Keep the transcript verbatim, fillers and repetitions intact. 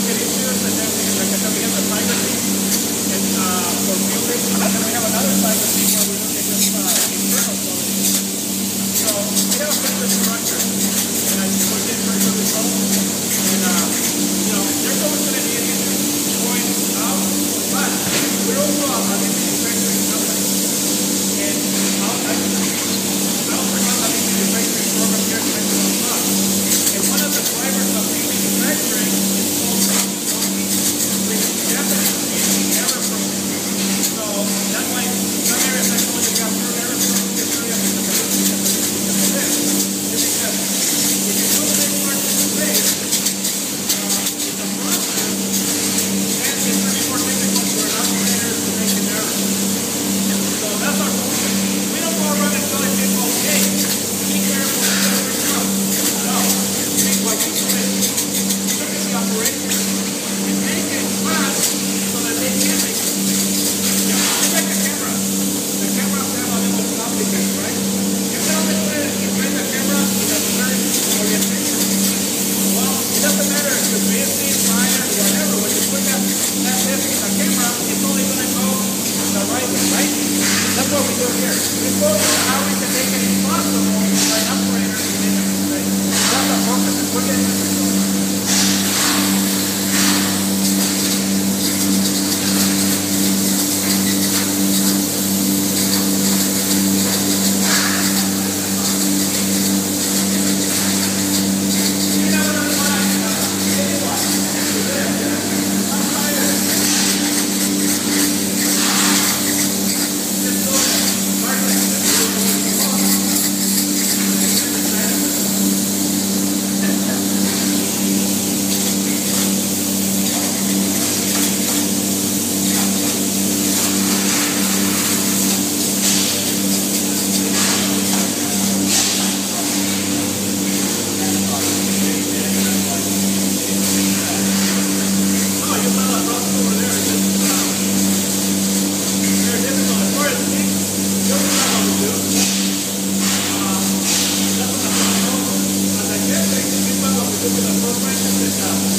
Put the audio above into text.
get issues, and then we, like I said, we have the fiber team, and uh, for building, and then we have another fiber team where we look at just uh, internal quality. So we have a pretty good structure, and I think we're getting very good results. And uh, you know, there's always going to be an issue going out, but we're also a, a manufacturing company, and I'll, I, I also run a manufacturing program here at Mexico Club. And one of the drivers of lean manufacturing is called problem-solving, which definitely is the error program. So that's why some areas I told you got more error program, this area because of this, because of this, because of this. It's because if you do the next part of the way, uh, it's a process, and it's going to be more difficult for an operator to make an error. So that's our focus. We don't go around and telling people, hey, be careful, be careful. No. What we do is look at the operation and make it fast so that they can make it. It's like a camera. The cameras have a little complicated, right? You can only put it and bring the camera in a certain orientation. Well, it doesn't matter if you're busy, tired, whatever. When you put that, that disc in the camera, it's only going to go the right way, right? That's what we do here. We focus on how we can make it impossible for an operator to make a mistake. That's the focus. We're getting this result. Look at the program,